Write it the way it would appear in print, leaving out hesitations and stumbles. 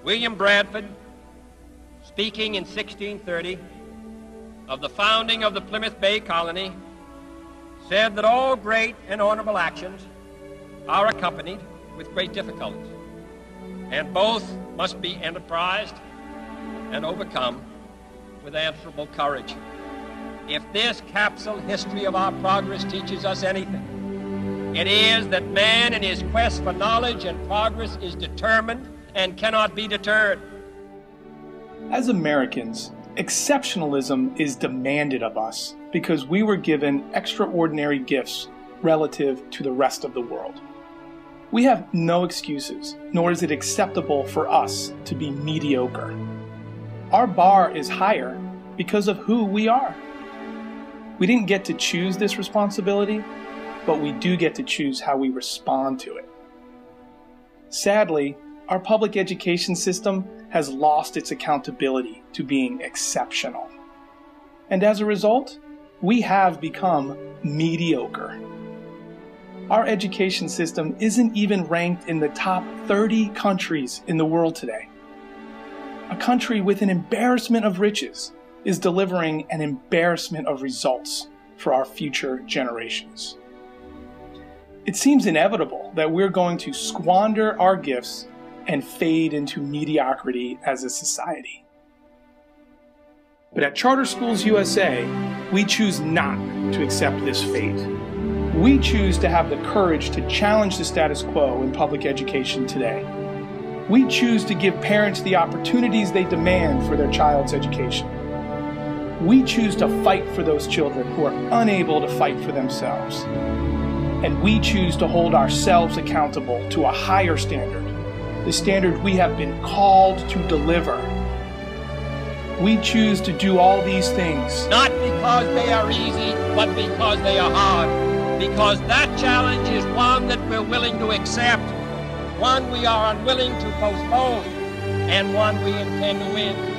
William Bradford, speaking in 1630 of the founding of the Plymouth Bay Colony, said that all great and honorable actions are accompanied with great difficulties, and both must be enterprised and overcome with answerable courage. If this capsule history of our progress teaches us anything, it is that man in his quest for knowledge and progress is determined and cannot be deterred. As Americans, exceptionalism is demanded of us because we were given extraordinary gifts relative to the rest of the world. We have no excuses, nor is it acceptable for us to be mediocre. Our bar is higher because of who we are. We didn't get to choose this responsibility, but we do get to choose how we respond to it. Sadly, our public education system has lost its accountability to being exceptional. And as a result, we have become mediocre. Our education system isn't even ranked in the top 30 countries in the world today. A country with an embarrassment of riches is delivering an embarrassment of results for our future generations. It seems inevitable that we're going to squander our gifts and fade into mediocrity as a society. But at Charter Schools USA, we choose not to accept this fate. We choose to have the courage to challenge the status quo in public education today. We choose to give parents the opportunities they demand for their child's education. We choose to fight for those children who are unable to fight for themselves. And we choose to hold ourselves accountable to a higher standard, the standard we have been called to deliver. We choose to do all these things, not because they are easy, but because they are hard. Because that challenge is one that we're willing to accept, one we are unwilling to postpone, and one we intend to win.